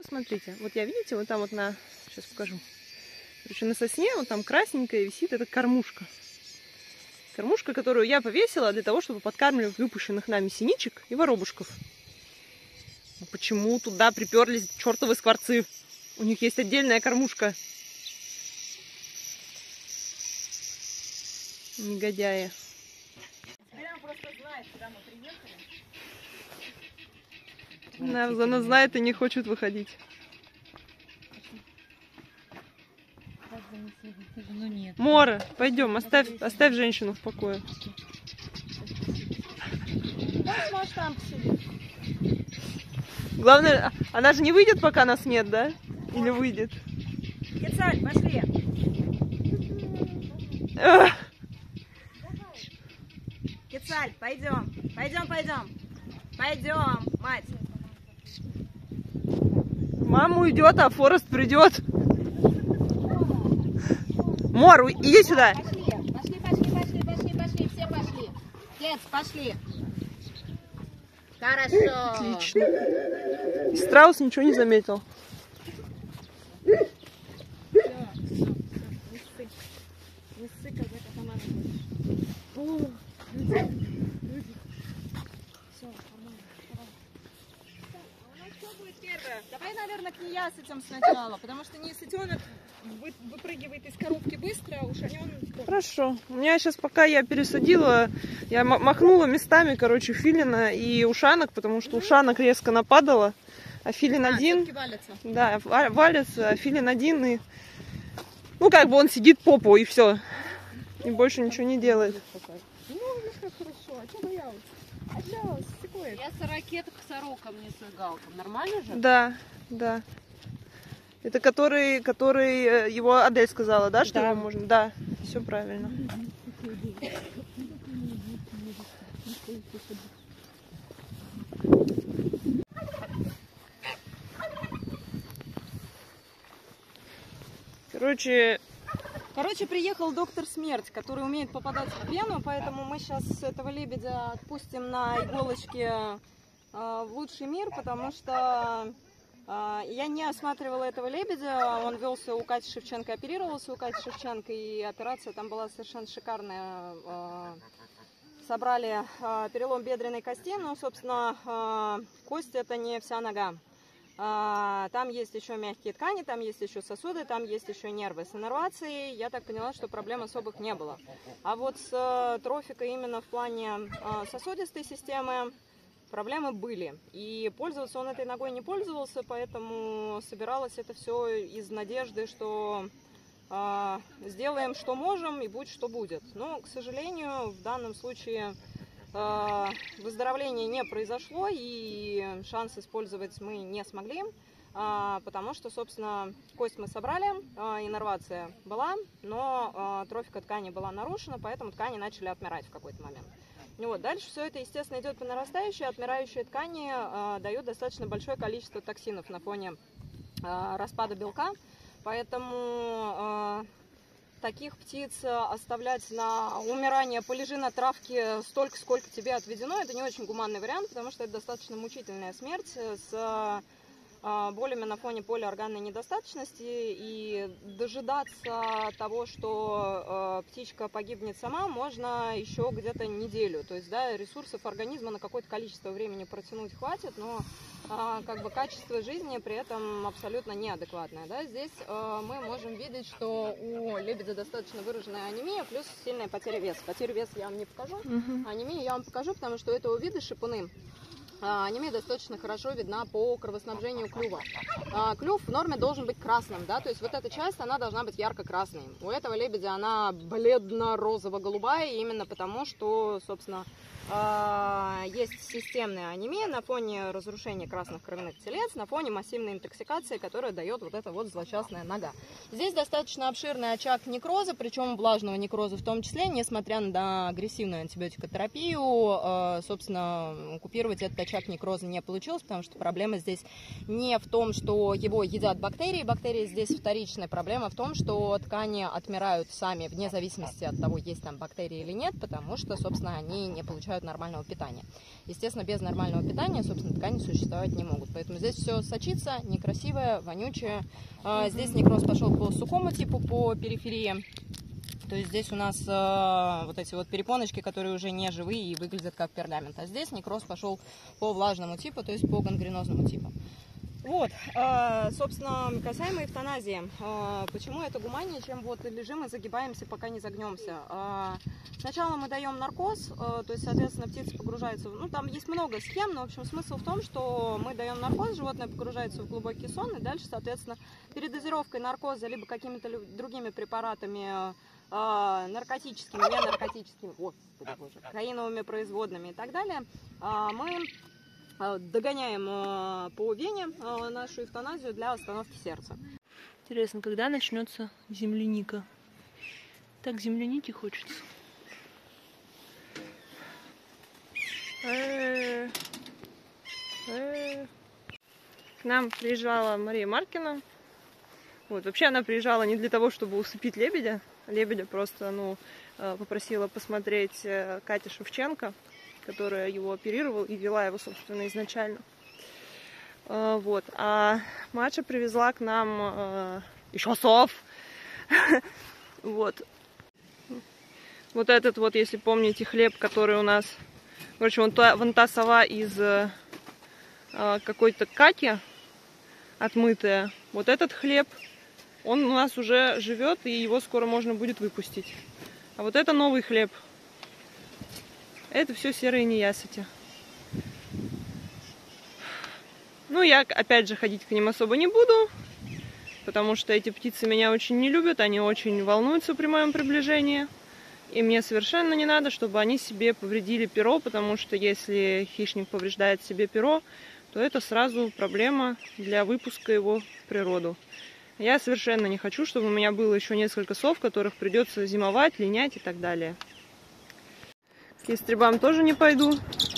смотрите, вот я, видите, вот там вот на, сейчас покажу. Короче, на сосне вот там красненькая висит эта кормушка. Кормушка, которую я повесила для того, чтобы подкармливать выпущенных нами синичек и воробушков. Но почему туда приперлись чертовы скворцы? У них есть отдельная кормушка. Негодяи. Теперь она просто знает, куда мы приехали. Она знает и не хочет выходить. Ну нет. Мора, пойдем, оставь женщину в покое. Можешь там посидеть. Главное, она же не выйдет, пока нас нет, да? Или выйдет? Кецаль, пошли. Кецаль, пойдем. Пойдем. Пойдем, мать. Мама уйдет, а Форест придет. Мор, иди сюда. Пошли, все пошли. Кец, пошли. Хорошо. Отлично. И страус ничего не заметил. Не ссы, когда сама Все, нормально. А у нас что будет первое? Давай, наверное, книясытям сначала, потому что неясытенок выпрыгивает из коробки быстро, а ушанен... Хорошо. У меня сейчас, пока я пересадила, я махнула местами, короче, филина и ушанок, потому что ушанок резко нападало, а филин один... валятся. Да, валится, а филин один, и... Ну, как бы он сидит попу, и все. И больше ничего не делает. Ну, видишь, как хорошо. А что боялась? А что, секует? Я с ракеток к сорокам не с галкам. Нормально же? Да, да. Это который его Адель сказала, да, что Да. его можно? Да, все правильно. Короче, приехал доктор Смерть, который умеет попадать в пену, поэтому мы сейчас этого лебедя отпустим на иголочке в лучший мир, потому что я не осматривала этого лебедя, он велся у Кати Шевченко, оперировался у Кати Шевченко, и операция там была совершенно шикарная. Собрали перелом бедренной кости, но, собственно, кость это не вся нога. Там есть еще мягкие ткани, там есть еще сосуды, там есть еще нервы. С иннервацией, я так поняла, что проблем особых не было. А вот с трофикой именно в плане сосудистой системы проблемы были. И пользоваться он этой ногой не пользовался, поэтому собиралось это все из надежды, что сделаем, что можем, и будь что будет. Но, к сожалению, в данном случае выздоровление не произошло, и шанс использовать мы не смогли, потому что, собственно, кость мы собрали, иннервация была, но трофика ткани была нарушена, поэтому ткани начали отмирать в какой-то момент. Вот. Дальше все это, естественно, идет по нарастающей. Отмирающие ткани дают достаточно большое количество токсинов на фоне распада белка, поэтому таких птиц оставлять на умирание, полежи на травке столько, сколько тебе отведено, это не очень гуманный вариант, потому что это достаточно мучительная смерть с болями на фоне полиорганной недостаточности, и дожидаться того, что птичка погибнет сама, можно еще где-то неделю. То есть, да, ресурсов организма на какое-то количество времени протянуть хватит, но как бы качество жизни при этом абсолютно неадекватное. Да? Здесь мы можем видеть, что у лебедя достаточно выраженная анемия, плюс сильная потеря веса. Потерю веса я вам не покажу, анемию я вам покажу, потому что у этого вида шипуны. Анемия достаточно хорошо видна по кровоснабжению клюва. Клюв в норме должен быть красным, да, то есть вот эта часть, она должна быть ярко-красной. У этого лебедя она бледно-розово-голубая, именно потому что, собственно, есть системная анемия на фоне разрушения красных кровяных телец, на фоне массивной интоксикации, которая дает вот эта вот злосчастная нога. Здесь достаточно обширный очаг некроза, причем влажного некроза в том числе, несмотря на агрессивную антибиотикотерапию, собственно, купировать этот очаг очаг некроза не получилось, потому что проблема здесь не в том, что его едят бактерии. Бактерии здесь вторичная. Проблема в том, что ткани отмирают сами, вне зависимости от того, есть там бактерии или нет, потому что, собственно, они не получают нормального питания. Естественно, без нормального питания, собственно, ткани существовать не могут. Поэтому здесь все сочится, некрасивое, вонючее. Здесь некроз пошел по сухому типу, по периферии. То есть здесь у нас вот эти вот перепоночки, которые уже не живые и выглядят как пергамент. А здесь некроз пошел по влажному типу, то есть по гангренозному типу. Вот, собственно, касаемо эвтаназии. Почему это гуманнее, чем вот лежим и загибаемся, пока не загнемся? Сначала мы даем наркоз, то есть, соответственно, птица погружается, ну, там есть много схем, но, в общем, смысл в том, что мы даем наркоз, животное погружается в глубокий сон, и дальше, соответственно, передозировкой наркоза, либо какими-то другими препаратами, наркотическими, не наркотическими, господи боже, кофеиновыми производными и так далее, мы догоняем по вене нашу эвтаназию для остановки сердца. Интересно, когда начнется земляника? Так земляники хочется. К нам приезжала Мария Маркина. Вот, вообще она приезжала не для того, чтобы усыпить лебедя. Лебедя просто, ну, попросила посмотреть Катя Шевченко, которая его оперировала и вела его, собственно, изначально. Вот. А Маша привезла к нам еще сов. Вот. Вот этот вот, если помните, хлеб, который у нас... Короче, вон та сова из какой-то каки отмытая. Вот этот хлеб, он у нас уже живет, и его скоро можно будет выпустить. А вот это новый хлеб. Это все серые неясыти. Ну, я, опять же, ходить к ним особо не буду, потому что эти птицы меня очень не любят, они очень волнуются при моем приближении. И мне совершенно не надо, чтобы они себе повредили перо, потому что если хищник повреждает себе перо, то это сразу проблема для выпуска его в природу. Я совершенно не хочу, чтобы у меня было еще несколько сов, которых придется зимовать, линять и так далее. К ястребам тоже не пойду.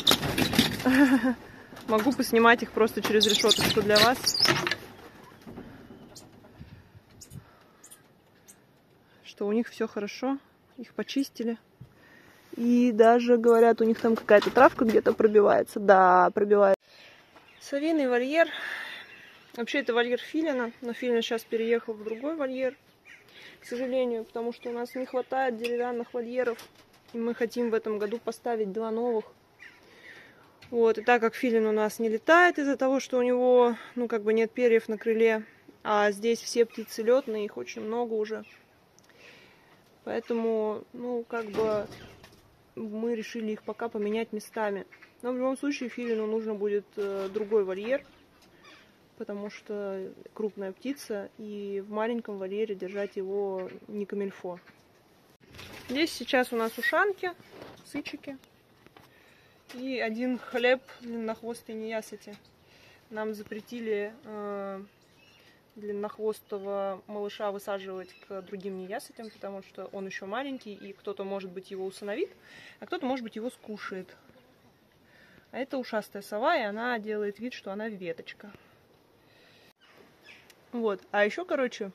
Могу поснимать их просто через решеточку для вас. Что у них все хорошо. Их почистили. И даже, говорят, у них там какая-то травка где-то пробивается. Да, пробивается. Совиный вольер. Вообще это вольер филина. Но филин сейчас переехал в другой вольер. К сожалению, потому что у нас не хватает деревянных вольеров. И мы хотим в этом году поставить 2 новых. Вот. И так как филин у нас не летает из-за того, что у него, ну, как бы нет перьев на крыле. А здесь все птицы летные, их очень много уже. Поэтому, ну, как бы мы решили их пока поменять местами. Но в любом случае филину нужно будет другой вольер, потому что крупная птица, и в маленьком вольере держать его не камильфо. Здесь сейчас у нас ушанки, сычики и один хлеб длиннохвостой неясыти. Нам запретили длиннохвостого малыша высаживать к другим неясытям, потому что он еще маленький, и кто-то, может быть, его усыновит, а кто-то, может быть, его скушает. А это ушастая сова, и она делает вид, что она веточка. Вот. А еще, короче,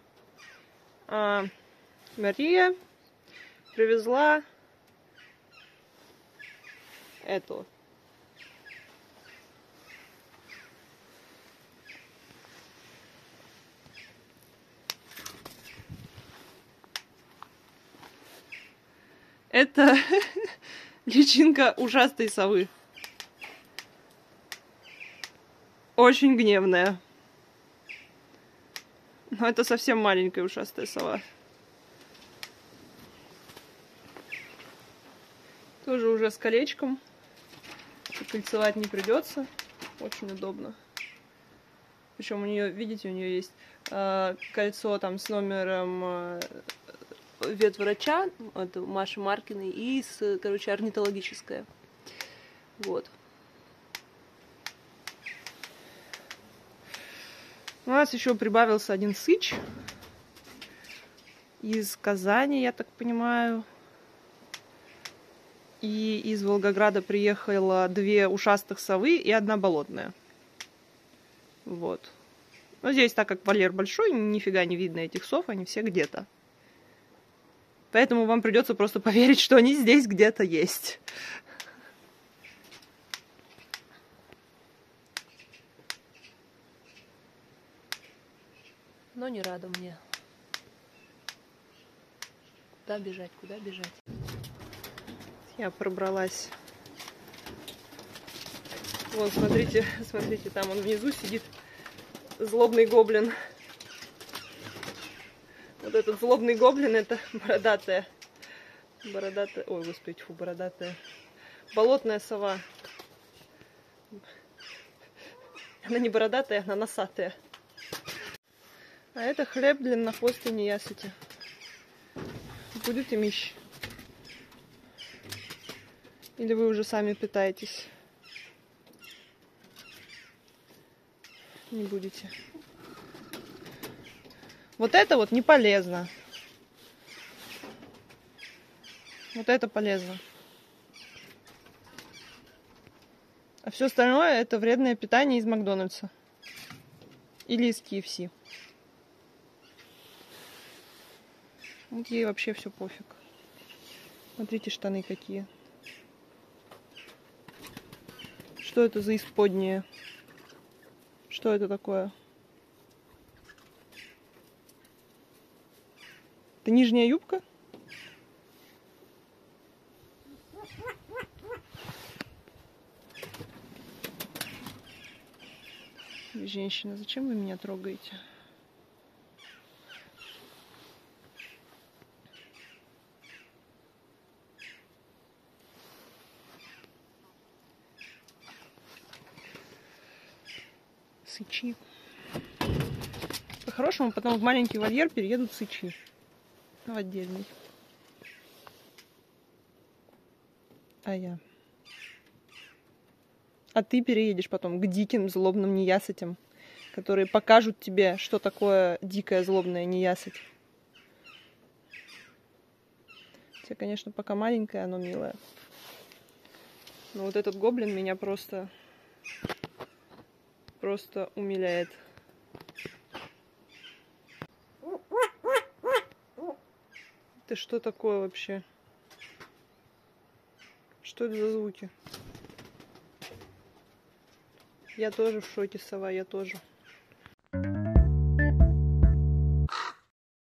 Мария привезла эту. Это личинка ушастой совы. Очень гневная. Но это совсем маленькая ушастая сова. Тоже уже с колечком. Кольцевать не придется. Очень удобно. Причем у нее, видите, у нее есть кольцо там с номером ветврача, это Маши Маркиной, и с, короче, орнитологическое. Вот. У нас еще прибавился один сыч из Казани, я так понимаю. И из Волгограда приехало 2 ушастых совы и 1 болотная. Вот. Но здесь, так как вольер большой, нифига не видно этих сов, они все где-то. Поэтому вам придется просто поверить, что они здесь где-то есть. Но не рада мне. Куда бежать, куда бежать? Я пробралась. Вон, смотрите, смотрите, там он внизу сидит злобный гоблин. Вот этот злобный гоблин, это бородатая. Ой, господи, фу, бородатая. Болотная сова. Она не бородатая, она носатая. А это хлеб длиннохвостой неясыти. Будете мищ? Или вы уже сами питаетесь? Не будете. Вот это вот не полезно. Вот это полезно. А все остальное это вредное питание из Макдональдса. Или из KFC. Вот ей вообще все пофиг. Смотрите, штаны какие. Что это за исподнее? Что это такое? Это нижняя юбка? Женщина, зачем вы меня трогаете? Сычи. По-хорошему, потом в маленький вольер переедут сычи. В отдельный. А я. А ты переедешь потом к диким злобным неясытям, которые покажут тебе, что такое дикая злобная неясыть. Хотя, конечно, пока маленькая, оно милое. Но вот этот гоблин меня просто умиляет. Это что такое вообще? Что это за звуки? Я тоже в шоке, сова, я тоже.